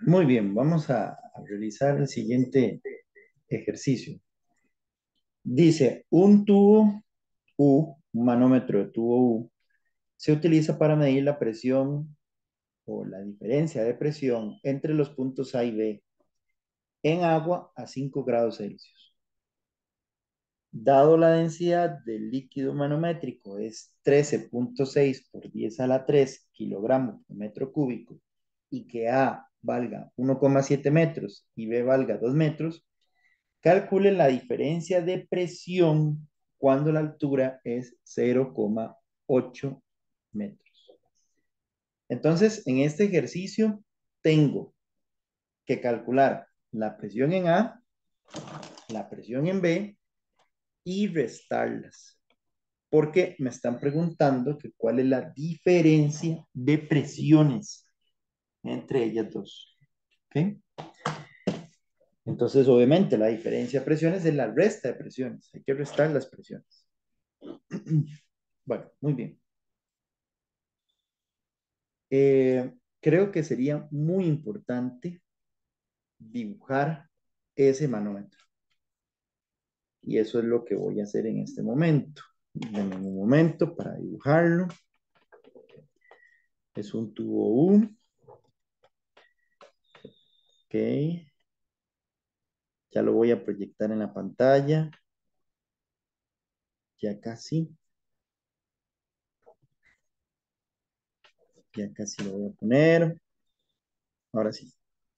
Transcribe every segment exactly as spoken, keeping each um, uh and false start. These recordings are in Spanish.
Muy bien, vamos a, a realizar el siguiente ejercicio. Dice, un tubo U, un manómetro de tubo U, se utiliza para medir la presión o la diferencia de presión entre los puntos A y B en agua a cinco grados Celsius. Dado la densidad del líquido manométrico es trece punto seis por diez a la tres kilogramos por metro cúbico y que A valga uno coma siete metros y B valga dos metros, calcule la diferencia de presión cuando la altura es cero coma ocho metros. Entonces, en este ejercicio tengo que calcular la presión en A, la presión en B y restarlas. Porque me están preguntando que cuál es la diferencia de presiones entre ellas dos. ¿Ok? Entonces, obviamente, la diferencia de presiones es la resta de presiones. Hay que restar las presiones. Bueno, muy bien. Eh, creo que sería muy importante dibujar ese manómetro. Y eso es lo que voy a hacer en este momento. Denme un momento para dibujarlo. Es un tubo U. Ok. Ya lo voy a proyectar en la pantalla. Ya casi. Ya casi lo voy a poner. Ahora sí.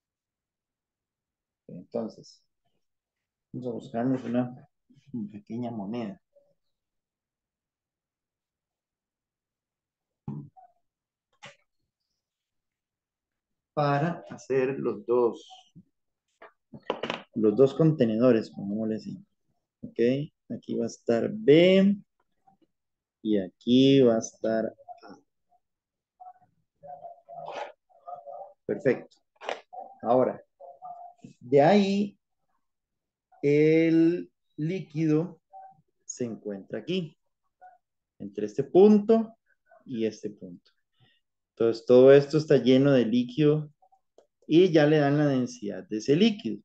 Entonces, vamos a buscarnos una, una pequeña moneda. Para hacer los dos, los dos contenedores, pongámosle así. Ok, aquí va a estar B y aquí va a estar A. Perfecto. Ahora, de ahí el líquido se encuentra aquí, entre este punto y este punto. Entonces, todo esto está lleno de líquido y ya le dan la densidad de ese líquido.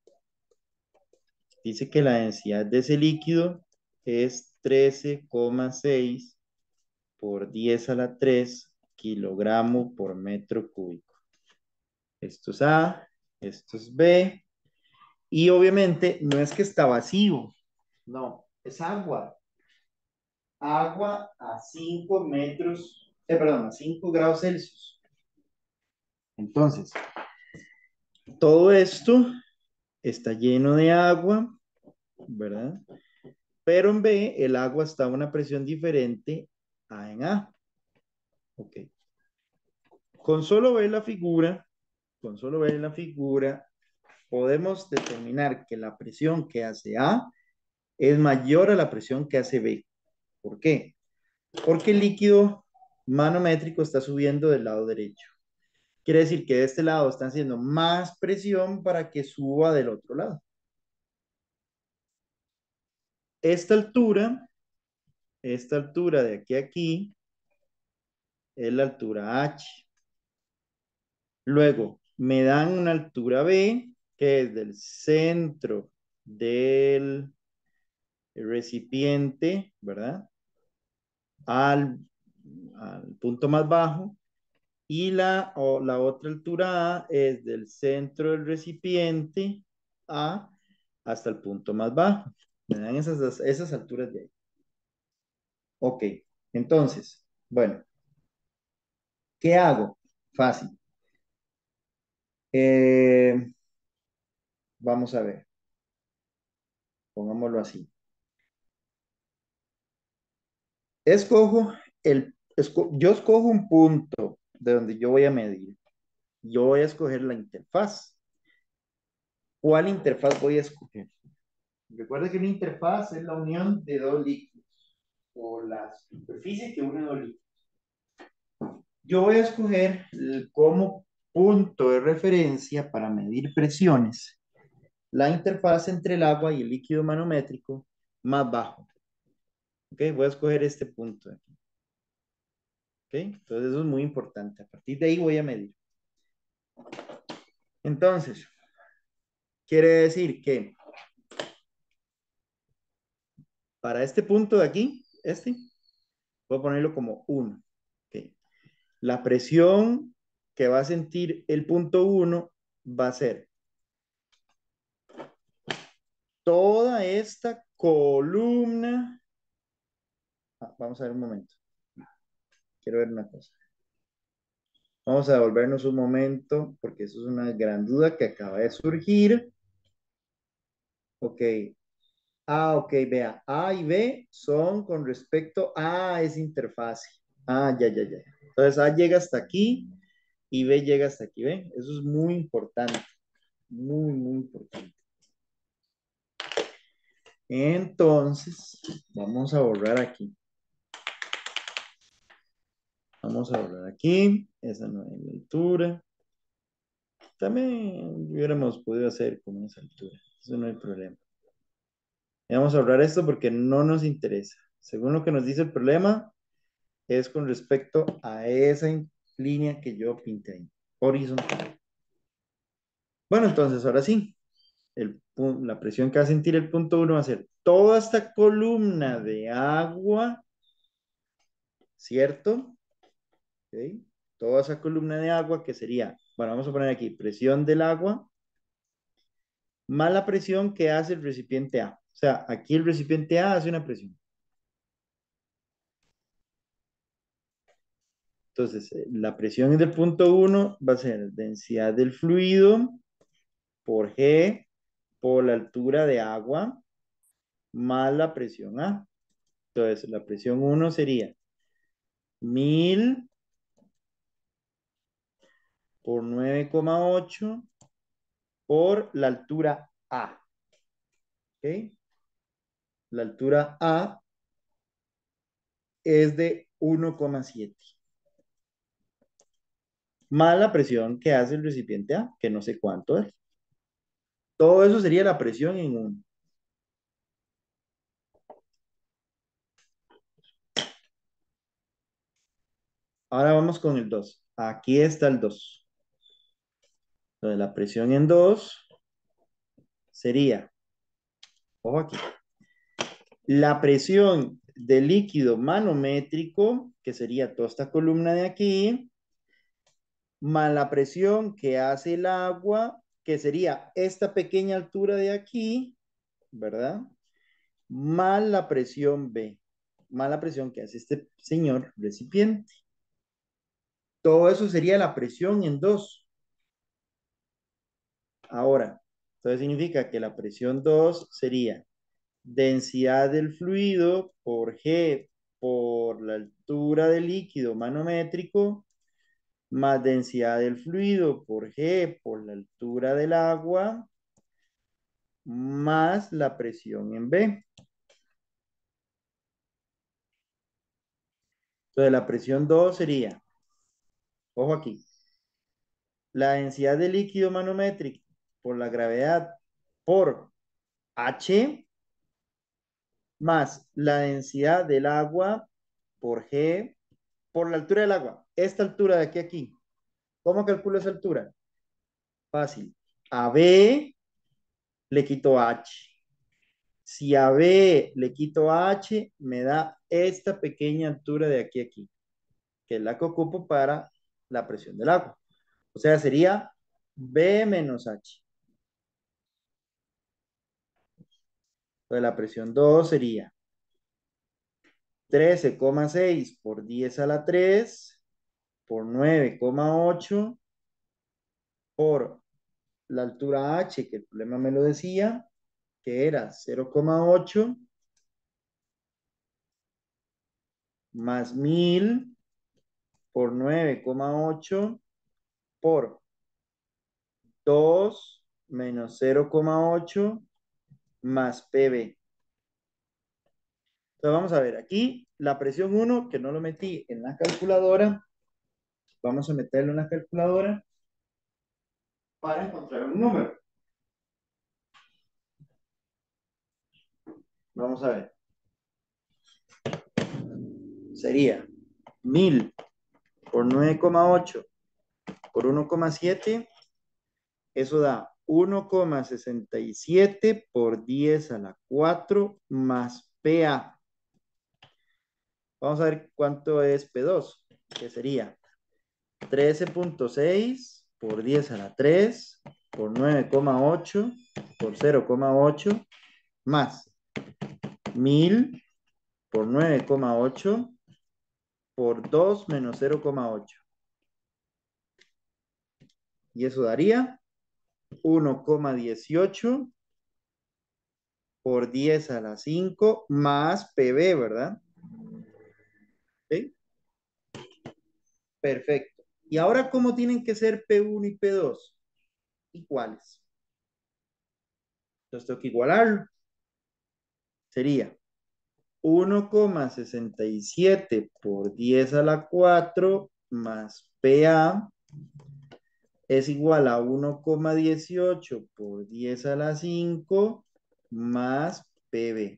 Dice que la densidad de ese líquido es trece coma seis por diez a la tres kilogramo por metro cúbico. Esto es A, esto es B, y obviamente no es que está vacío, no, es agua. Agua a cinco metros, eh, perdón, a cinco grados Celsius. Entonces, todo esto está lleno de agua, ¿verdad? Pero en B, el agua está a una presión diferente a en A. Ok. Con solo ver la figura, con solo ver la figura, podemos determinar que la presión que hace A es mayor a la presión que hace B. ¿Por qué? Porque el líquido manométrico está subiendo del lado derecho. Quiere decir que de este lado están haciendo más presión para que suba del otro lado. Esta altura, esta altura de aquí a aquí, es la altura H. Luego, me dan una altura B, que es del centro del recipiente, ¿verdad? Al, al punto más bajo. Y la, o, la otra altura A es del centro del recipiente A hasta el punto más bajo. Me dan esas, esas alturas de ahí. Ok, entonces, bueno, ¿qué hago? Fácil. Eh, vamos a ver, pongámoslo así. Escojo el, esco- yo escojo un punto de donde yo voy a medir. Yo voy a escoger la interfaz. ¿Cuál interfaz voy a escoger? Recuerda que una interfaz es la unión de dos líquidos o la superficie que une dos líquidos. Yo voy a escoger el- como punto de referencia para medir presiones la interfaz entre el agua y el líquido manométrico más bajo. ¿Ok? Voy a escoger este punto de aquí. ¿Ok? Entonces eso es muy importante. A partir de ahí voy a medir. Entonces, quiere decir que para este punto de aquí, este, voy a ponerlo como uno. Okay. La presión que va a sentir el punto uno va a ser toda esta columna. Ah, vamos a ver un momento. Quiero ver una cosa. Vamos a devolvernos un momento porque eso es una gran duda que acaba de surgir. Ok. Ah, ok, vea. A y B son con respecto a esa interfase. Ah, ya, ya, ya. Entonces A llega hasta aquí y B llega hasta aquí. ¿Ven? Eso es muy importante. Muy, muy importante. Entonces, vamos a borrar aquí. Vamos a borrar aquí. Esa no es la altura. También hubiéramos podido hacer con esa altura. Eso no hay problema. Y vamos a ahorrar esto porque no nos interesa. Según lo que nos dice el problema, es con respecto a esa línea que yo pinté ahí, horizontal. Bueno, entonces ahora sí, el, la presión que va a sentir el punto uno va a ser toda esta columna de agua, ¿cierto? ¿Okay? Toda esa columna de agua que sería, bueno, vamos a poner aquí presión del agua más la presión que hace el recipiente A. O sea, aquí el recipiente A hace una presión. Entonces, eh, la presión del punto uno va a ser densidad del fluido por G por la altura de agua más la presión A. Entonces, la presión uno sería mil por nueve coma ocho por la altura A. ¿Ok? La altura A es de uno coma siete. Más la presión que hace el recipiente A, que no sé cuánto es. Todo eso sería la presión en uno. Ahora vamos con el dos. Aquí está el dos. Entonces, la presión en dos sería, ojo aquí, la presión del líquido manométrico, que sería toda esta columna de aquí, más la presión que hace el agua, que sería esta pequeña altura de aquí, ¿verdad? Más la presión B, más la presión que hace este señor recipiente. Todo eso sería la presión en dos. Ahora, entonces significa que la presión dos sería densidad del fluido por G por la altura del líquido manométrico más densidad del fluido por G por la altura del agua más la presión en B. Entonces la presión dos sería, ojo aquí, la densidad del líquido manométrico por la gravedad por H más la densidad del agua por G por la altura del agua. Esta altura de aquí a aquí. ¿Cómo calculo esa altura? Fácil. A B le quito H. Si a B le quito H, me da esta pequeña altura de aquí a aquí, que es la que ocupo para la presión del agua. O sea, sería B menos H. Entonces la presión dos sería trece coma seis por diez a la tres por nueve coma ocho por la altura H, que el problema me lo decía, que era cero coma ocho más mil por nueve coma ocho por dos menos cero coma ocho más P B. Entonces vamos a ver, aquí la presión uno, que no lo metí en la calculadora, vamos a meterlo en la calculadora para encontrar un número. Vamos a ver. Sería mil por nueve coma ocho por uno coma siete Eso da uno coma sesenta y siete por diez a la cuatro más P A. Vamos a ver cuánto es P dos, que sería trece punto seis por diez a la tres por nueve coma ocho por cero coma ocho más mil por nueve coma ocho por dos menos cero coma ocho. Y eso daría uno coma dieciocho por diez a la cinco más P B, ¿verdad? ¿Sí? Perfecto. ¿Y ahora cómo tienen que ser P uno y P dos? Iguales. Entonces tengo que igualarlo. Sería uno coma sesenta y siete por diez a la cuatro más P A es igual a uno coma dieciocho por diez a la cinco más P B.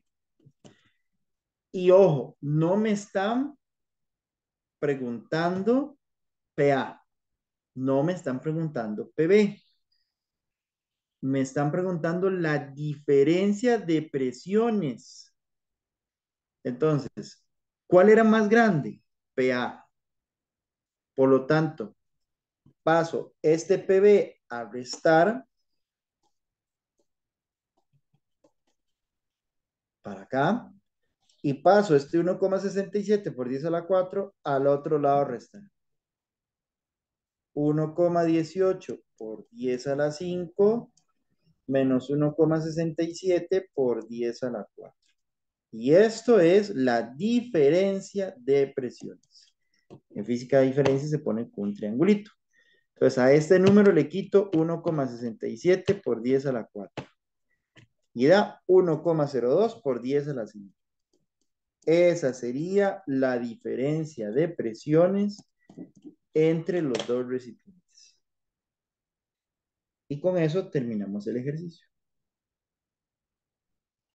Y ojo, no me están preguntando P A, no me están preguntando P B. Me están preguntando la diferencia de presiones. Entonces, ¿cuál era más grande? P A. Por lo tanto, paso este P B a restar para acá y paso este uno coma sesenta y siete por diez a la cuatro al otro lado restar. uno coma dieciocho por diez a la cinco menos uno coma sesenta y siete por diez a la cuatro. Y esto es la diferencia de presiones. En física de diferencia se pone con un triangulito. Entonces a este número le quito uno coma sesenta y siete por diez a la cuatro. Y da uno coma cero dos por diez a la cinco. Esa sería la diferencia de presiones entre los dos recipientes. Y con eso terminamos el ejercicio.